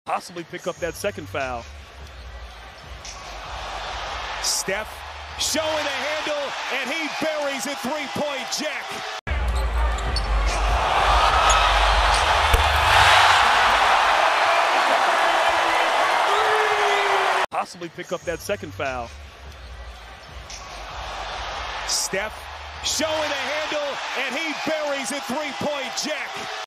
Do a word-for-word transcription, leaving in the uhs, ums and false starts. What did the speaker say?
Possibly pick up that second foul. Steph showing a handle, and he buries a three-point jack. Possibly pick up that second foul. Steph showing a handle, and he buries a three-point jack.